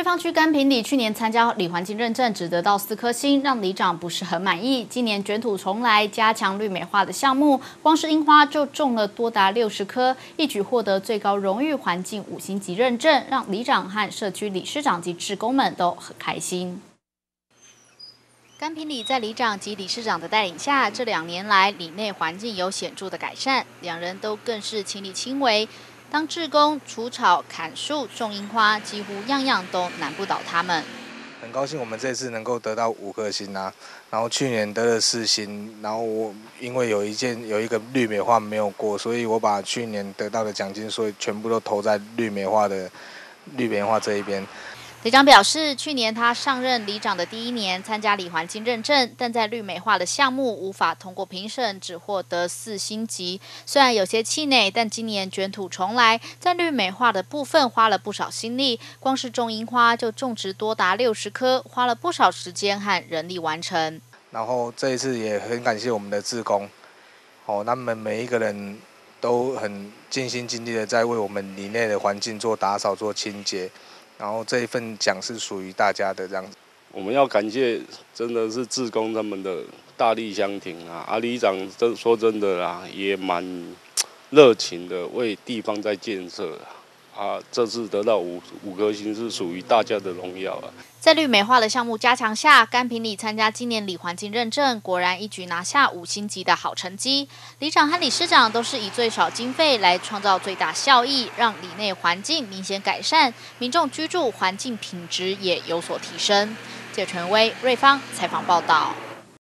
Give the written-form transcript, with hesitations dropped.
瑞芳区甘平里去年参加里环境认证，只得到4颗星，让里长不是很满意。今年卷土重来，加强绿美化的项目，光是樱花就种了多达60棵，一举获得最高荣誉环境5星级认证，让里长和社区理事长及志工们都很开心。甘平里在里长及理事长的带领下，这2年来里内环境有显著的改善，两人都更是亲力亲为。当志工除草、砍树、种樱花，几乎样样都难不倒他们。 很高兴我们这次能够得到5颗星啊，然后去年得了4星，然后我因为有一个绿美化没有过，所以我把去年得到的奖金，所以全部都投在绿美化这一边。 里长表示，去年他上任里长的第1年参加里环境认证，但在绿美化的项目无法通过评审，只获得4星级。虽然有些气馁，但今年卷土重来，在绿美化的部分花了不少心力，光是种樱花就种植多达60棵，花了不少时间和人力完成。 然后这一次也很感谢我们的志工，他们每一个人都很尽心尽力的在为我们里内的环境做打扫、做清洁。然后这一份奖是属于大家的这样子， 我们要感谢真的是志工他们的大力相挺啊！里长说真的啦，也蛮热情的，为地方在建设啊。这次得到5颗星是属于大家的荣耀啊！ 在绿美化的项目加强下，甘平里参加今年里环境认证，果然一举拿下5星级的好成绩。里长和理事长都是以最少经费来创造最大效益，让里内环境明显改善，民众居住环境品质也有所提升。谢纯威、瑞芳采访报道。